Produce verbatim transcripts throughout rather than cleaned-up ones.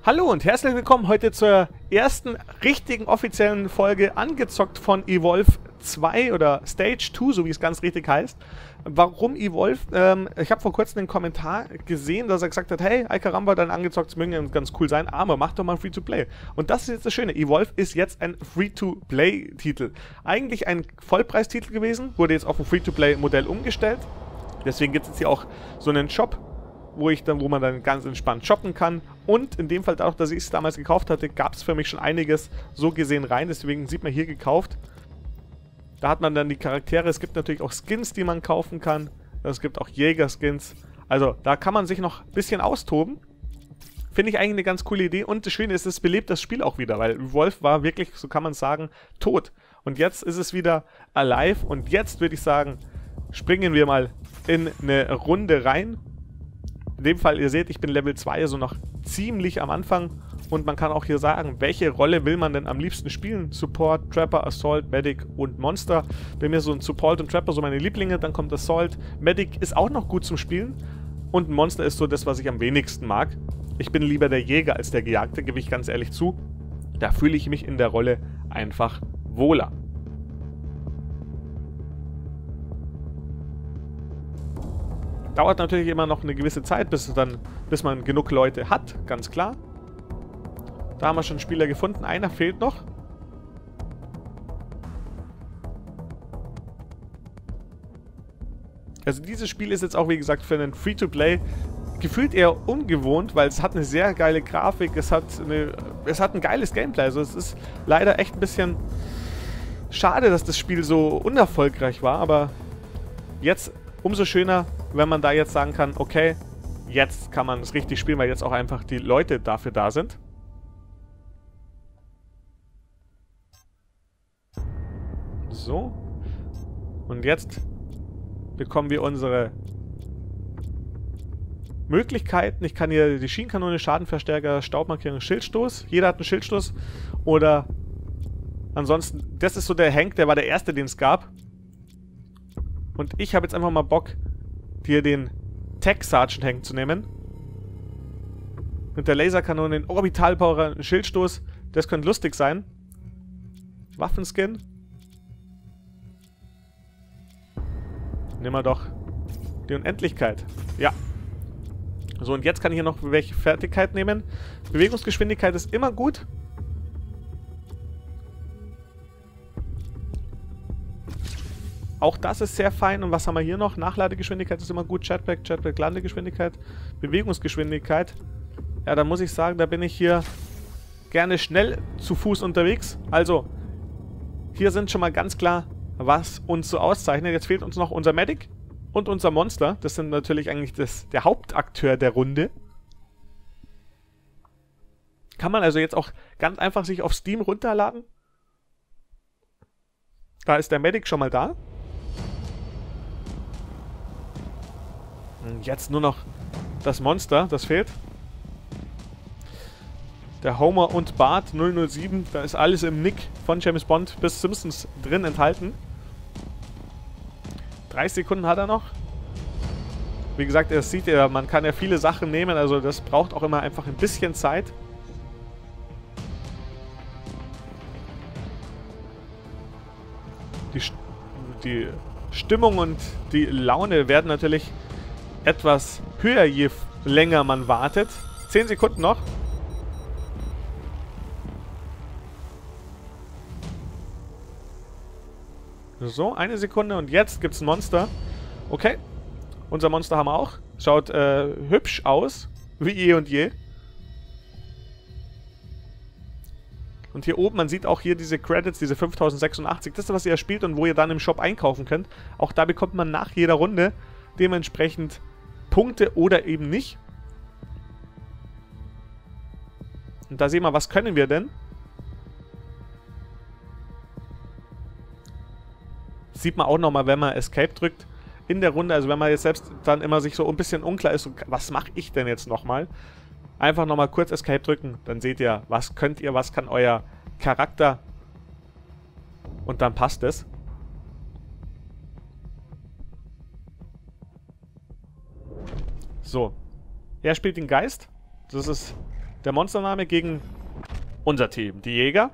Hallo und herzlich willkommen heute zur ersten richtigen offiziellen Folge angezockt von Evolve zwei oder Stage zwei, so wie es ganz richtig heißt. Warum Evolve? Ähm, ich habe vor kurzem einen Kommentar gesehen, dass er gesagt hat, hey, Alcaramba, dein angezocktes mögen ja ganz cool sein, aber mach doch mal Free-to-Play. Und das ist jetzt das Schöne, Evolve ist jetzt ein Free-to-Play-Titel. Eigentlich ein Vollpreistitel gewesen, wurde jetzt auf ein Free-to-Play-Modell umgestellt. Deswegen gibt es jetzt hier auch so einen Shop, wo ich dann, wo man dann ganz entspannt shoppen kann. Und in dem Fall, dadurch, dass ich es damals gekauft hatte, gab es für mich schon einiges so gesehen rein. Deswegen sieht man hier gekauft. Da hat man dann die Charaktere. Es gibt natürlich auch Skins, die man kaufen kann. Es gibt auch Jäger-Skins. Also da kann man sich noch ein bisschen austoben. Finde ich eigentlich eine ganz coole Idee. Und das Schöne ist, es belebt das Spiel auch wieder, weil Wolf war wirklich, so kann man sagen, tot. Und jetzt ist es wieder alive. Und jetzt würde ich sagen, springen wir mal in eine Runde rein. In dem Fall, ihr seht, ich bin Level zwei, also noch ziemlich am Anfang. Und man kann auch hier sagen, welche Rolle will man denn am liebsten spielen? Support, Trapper, Assault, Medic und Monster. Bei mir so ein Support und Trapper so meine Lieblinge. Dann kommt Assault. Medic ist auch noch gut zum Spielen. Und ein Monster ist so das, was ich am wenigsten mag. Ich bin lieber der Jäger als der Gejagte, gebe ich ganz ehrlich zu. Da fühle ich mich in der Rolle einfach wohler. Dauert natürlich immer noch eine gewisse Zeit, bis, es dann, bis man genug Leute hat, ganz klar. Da haben wir schon Spieler gefunden. Einer fehlt noch. Also dieses Spiel ist jetzt auch, wie gesagt, für einen Free-to-Play gefühlt eher ungewohnt, weil es hat eine sehr geile Grafik, es hat, eine, es hat ein geiles Gameplay. Also es ist leider echt ein bisschen schade, dass das Spiel so unerfolgreich war, aber jetzt umso schöner, wenn man da jetzt sagen kann, okay, jetzt kann man es richtig spielen, weil jetzt auch einfach die Leute dafür da sind. So. Und jetzt bekommen wir unsere Möglichkeiten. Ich kann hier die Schienenkanone, Schadenverstärker, Staubmarkierung, Schildstoß. Jeder hat einen Schildstoß. Oder ansonsten, das ist so der Hank, der war der erste, den es gab. Und ich habe jetzt einfach mal Bock, hier den Tech Sergeant Hank zu nehmen. Mit der Laserkanone, den Orbitalpower, einen Schildstoß. Das könnte lustig sein. Waffenskin. Nehmen wir doch die Unendlichkeit. Ja. So, und jetzt kann ich hier noch welche Fertigkeit nehmen. Bewegungsgeschwindigkeit ist immer gut. Auch das ist sehr fein. Und was haben wir hier noch? Nachladegeschwindigkeit ist immer gut. Jetpack, Jetpack, Landegeschwindigkeit. Bewegungsgeschwindigkeit. Ja, da muss ich sagen, da bin ich hier gerne schnell zu Fuß unterwegs. Also, hier sind schon mal ganz klar, was uns so auszeichnet. Jetzt fehlt uns noch unser Medic und unser Monster. Das sind natürlich eigentlich das, der Hauptakteur der Runde. Kann man also jetzt auch ganz einfach sich auf Steam runterladen. Da ist der Medic schon mal da. Und jetzt nur noch das Monster, das fehlt. Der Homer und Bart null null sieben, da ist alles im Nick von James Bond bis Simpsons drin enthalten. dreißig Sekunden hat er noch. Wie gesagt, ihr seht ja, man kann ja viele Sachen nehmen, also das braucht auch immer einfach ein bisschen Zeit. Die, die Stimmung und die Laune werden natürlich etwas höher, je länger man wartet. zehn Sekunden noch. So, eine Sekunde und jetzt gibt es ein Monster. Okay, unser Monster haben wir auch. Schaut äh, hübsch aus, wie eh und je. Und hier oben, man sieht auch hier diese Credits, diese fünftausendsechsundachtzig. Das ist, was ihr spielt und wo ihr dann im Shop einkaufen könnt. Auch da bekommt man nach jeder Runde dementsprechend Punkte oder eben nicht. Und da sehen wir, was können wir denn? Sieht man auch nochmal, wenn man Escape drückt in der Runde. Also wenn man jetzt selbst dann immer sich so ein bisschen unklar ist, so, was mache ich denn jetzt nochmal? Einfach nochmal kurz Escape drücken, dann seht ihr, was könnt ihr, was kann euer Charakter. Und dann passt es. So. Er spielt den Geist. Das ist der Monstername gegen unser Team, die Jäger.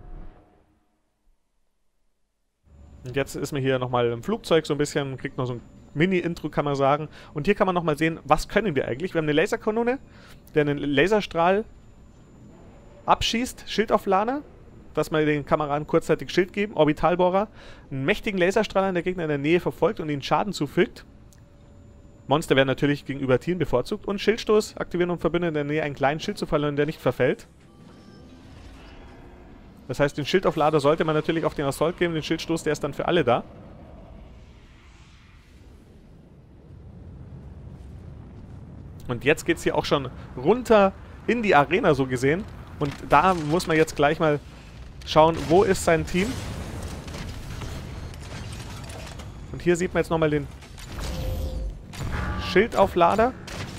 Und jetzt ist man hier nochmal im Flugzeug so ein bisschen, kriegt noch so ein Mini-Intro, kann man sagen. Und hier kann man nochmal sehen, was können wir eigentlich. Wir haben eine Laserkanone, der einen Laserstrahl abschießt, Schildauflader, dass wir den Kameraden kurzzeitig Schild geben, Orbitalbohrer, einen mächtigen Laserstrahl an der Gegner in der Nähe verfolgt und ihnen Schaden zufügt. Monster werden natürlich gegenüber Tieren bevorzugt. Und Schildstoß aktivieren, um Verbündeten in der Nähe einen kleinen Schild zu verlieren, der nicht verfällt. Das heißt, den Schildauflader sollte man natürlich auf den Assault geben. Den Schildstoß, der ist dann für alle da. Und jetzt geht es hier auch schon runter in die Arena, so gesehen. Und da muss man jetzt gleich mal schauen, wo ist sein Team. Und hier sieht man jetzt nochmal den Schildauflader.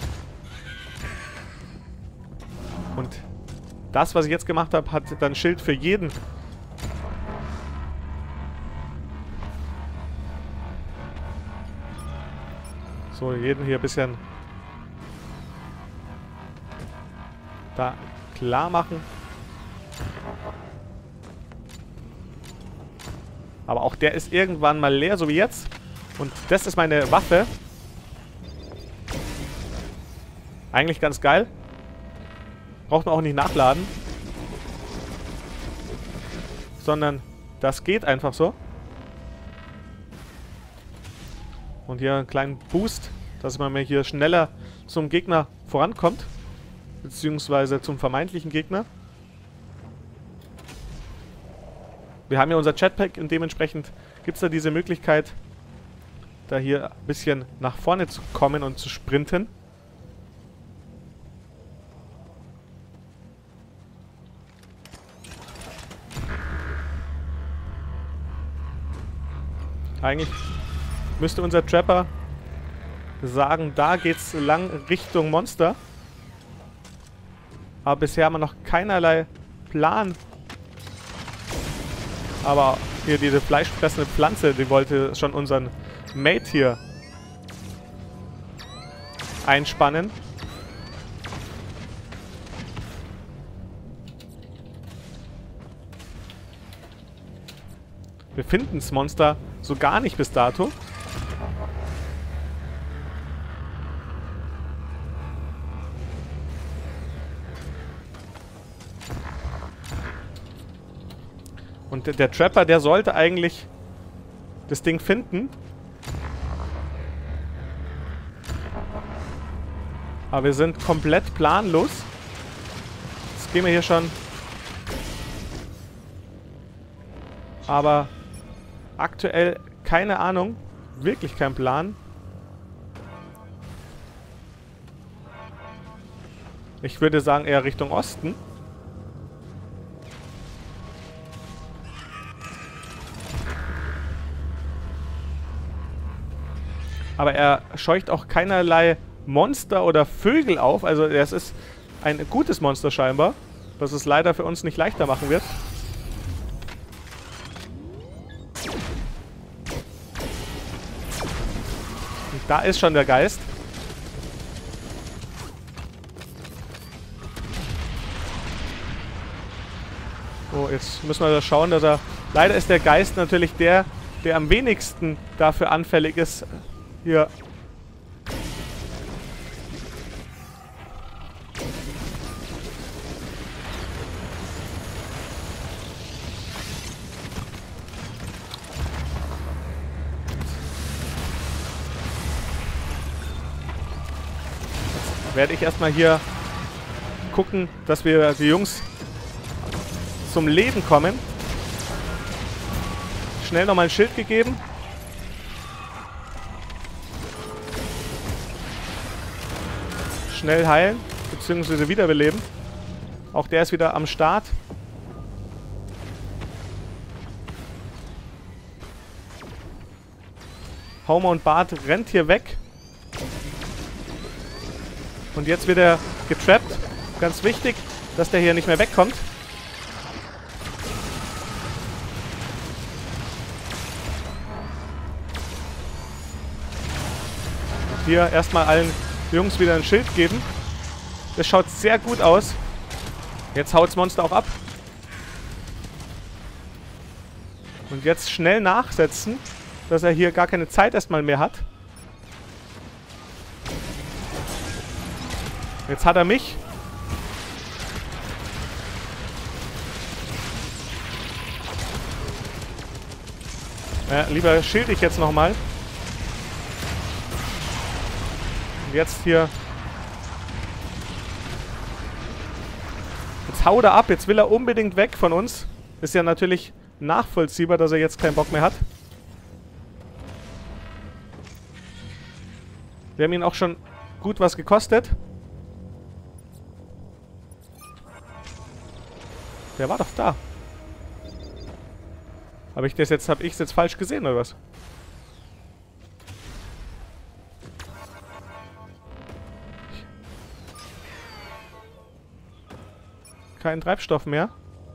Und das, was ich jetzt gemacht habe, hat dann Schild für jeden. So, jeden hier ein bisschen da klar machen. Aber auch der ist irgendwann mal leer, so wie jetzt. Und das ist meine Waffe. Eigentlich ganz geil. Braucht man auch nicht nachladen. Sondern das geht einfach so. Und hier einen kleinen Boost, dass man mir hier schneller zum Gegner vorankommt. Beziehungsweise zum vermeintlichen Gegner. Wir haben ja unser Jetpack und dementsprechend gibt es da diese Möglichkeit, da hier ein bisschen nach vorne zu kommen und zu sprinten. Eigentlich müsste unser Trapper sagen, da geht's lang Richtung Monster. Aber bisher haben wir noch keinerlei Plan. Aber hier diese fleischfressende Pflanze, die wollte schon unseren Mate hier einspannen. Wir finden das Monster so gar nicht bis dato. Und der, der Trapper, der sollte eigentlich das Ding finden. Aber wir sind komplett planlos. Jetzt gehen wir hier schon. Aber aktuell keine Ahnung. Wirklich kein Plan. Ich würde sagen eher Richtung Osten. Aber er scheucht auch keinerlei Monster oder Vögel auf. Also es ist ein gutes Monster scheinbar, was es leider für uns nicht leichter machen wird. Und da ist schon der Geist. So, jetzt müssen wir da schauen, dass er... Leider ist der Geist natürlich der, der am wenigsten dafür anfällig ist, hier. Jetzt werde ich erstmal hier gucken, dass wir die Jungs zum Leben kommen. Schnell nochmal ein Schild gegeben. Schnell heilen, beziehungsweise wiederbeleben. Auch der ist wieder am Start. Homer und Bart rennt hier weg. Und jetzt wird er getrappt. Ganz wichtig, dass der hier nicht mehr wegkommt. Hier erstmal allen Jungs wieder ein Schild geben. Das schaut sehr gut aus. Jetzt haut das Monster auch ab. Und jetzt schnell nachsetzen, dass er hier gar keine Zeit erstmal mehr hat. Jetzt hat er mich. Ja, lieber schild ich jetzt nochmal. Und jetzt hier. Jetzt haut er ab. Jetzt will er unbedingt weg von uns. Ist ja natürlich nachvollziehbar, dass er jetzt keinen Bock mehr hat. Wir haben ihn auch schon gut was gekostet. Der war doch da. Habe ich das jetzt, habe ich es jetzt falsch gesehen oder was? Kein Treibstoff mehr.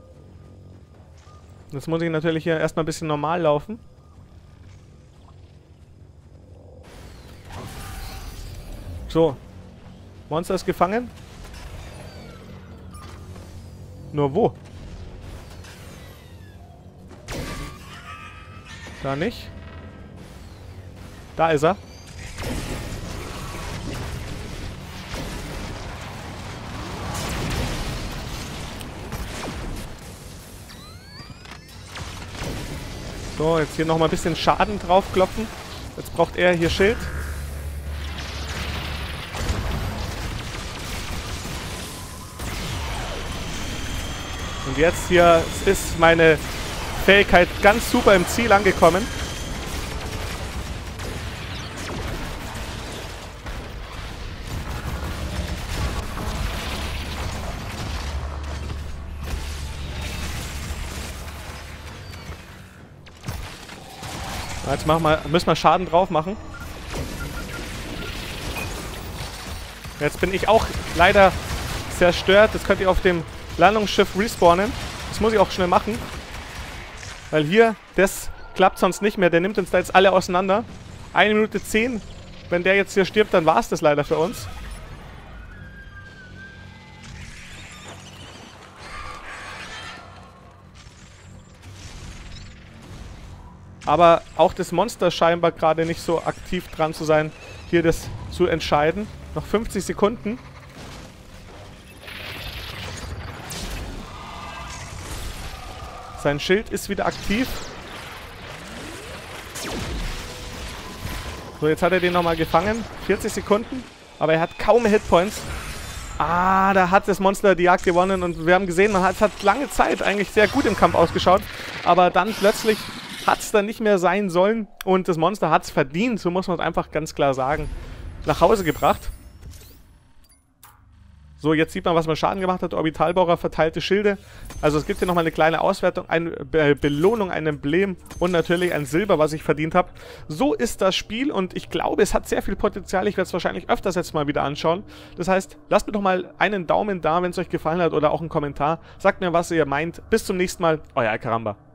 Jetzt muss ich natürlich hier erstmal ein bisschen normal laufen. So. Monster ist gefangen. Nur wo? Da nicht. Da ist er. So, jetzt hier nochmal ein bisschen Schaden draufklopfen. Jetzt braucht er hier Schild. Und jetzt hier ist meine Fähigkeit ganz super im Ziel angekommen. Jetzt machen wir, müssen wir Schaden drauf machen. Jetzt bin ich auch leider zerstört. Das könnt ihr auf dem Landungsschiff respawnen. Das muss ich auch schnell machen. Weil hier, das klappt sonst nicht mehr. Der nimmt uns da jetzt alle auseinander. Eine Minute zehn. Wenn der jetzt hier stirbt, dann war es das leider für uns. Aber auch das Monster scheinbar gerade nicht so aktiv dran zu sein, hier das zu entscheiden. Noch fünfzig Sekunden. Sein Schild ist wieder aktiv. So, jetzt hat er den nochmal gefangen. vierzig Sekunden. Aber er hat kaum Hitpoints. Ah, da hat das Monster die Jagd gewonnen. Und wir haben gesehen, man hat, es hat lange Zeit eigentlich sehr gut im Kampf ausgeschaut. Aber dann plötzlich hat es dann nicht mehr sein sollen. Und das Monster hat es verdient, so muss man es einfach ganz klar sagen, nach Hause gebracht. So, jetzt sieht man, was man Schaden gemacht hat. Orbitalbohrer, verteilte Schilde. Also es gibt hier nochmal eine kleine Auswertung, eine Be Belohnung, ein Emblem und natürlich ein Silber, was ich verdient habe. So ist das Spiel und ich glaube, es hat sehr viel Potenzial. Ich werde es wahrscheinlich öfters jetzt mal wieder anschauen. Das heißt, lasst mir doch mal einen Daumen da, wenn es euch gefallen hat oder auch einen Kommentar. Sagt mir, was ihr meint. Bis zum nächsten Mal. Euer Alcaramba.